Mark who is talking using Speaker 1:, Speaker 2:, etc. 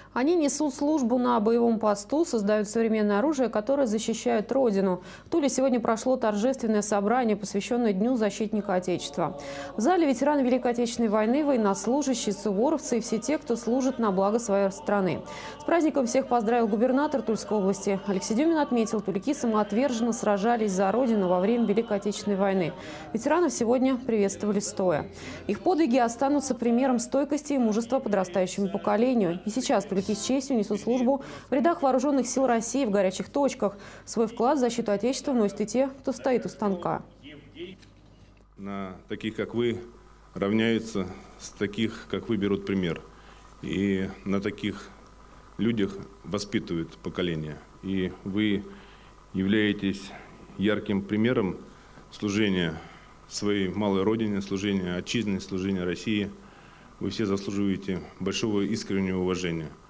Speaker 1: Они несут службу на боевом посту, создают современное оружие, которое защищает Родину. В Туле сегодня прошло торжественное собрание, посвященное Дню защитника Отечества. В зале ветераны Великой Отечественной войны, военнослужащие, суворовцы и все те, кто служит на благо своей страны. С праздником всех поздравил губернатор Тульской области. Алексей Дюмин отметил, тулики самоотверженно сражались за Родину во время Великой Отечественной войны. Ветеранов сегодня приветствовали стоя. Их подвиги останутся примером стойкости и мужества подрастающему поколению. И сейчас тулики с честью несут службу в рядах вооруженных сил России в горячих точках. Свой вклад в защиту Отечества вносят и те, кто стоит у станка.
Speaker 2: На таких, как вы, равняются, с таких, как вы, берут пример. И на таких людях воспитывают поколение. И вы являетесь ярким примером служения своей малой родине, служения отчизне, служения России. Вы все заслуживаете большого искреннего уважения.